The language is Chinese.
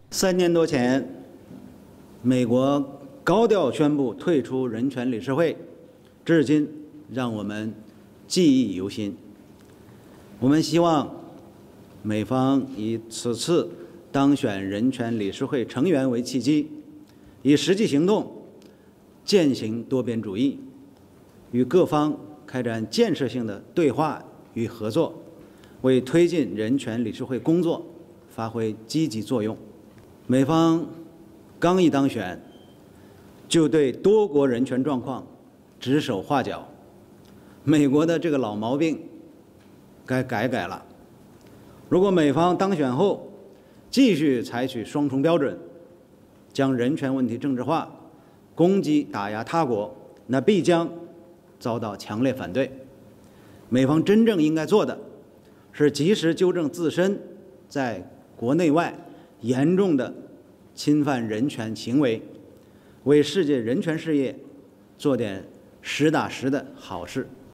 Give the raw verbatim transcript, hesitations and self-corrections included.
三年多前，美国高调宣布退出人权理事会，至今让我们记忆犹新。我们希望美方以此次当选人权理事会成员为契机，以实际行动践行多边主义，与各方开展建设性的对话与合作，为推进人权理事会工作发挥积极作用。美方刚一当选，就对多国人权状况指手画脚，美国的这个老毛病该改改了。如果美方当选后继续采取双重标准，将人权问题政治化，攻击打压他国，那必将遭到强烈反对。美方真正应该做的是及时纠正自身在国内外严重的侵犯人权行为，为世界人权事业做点实打实的好事。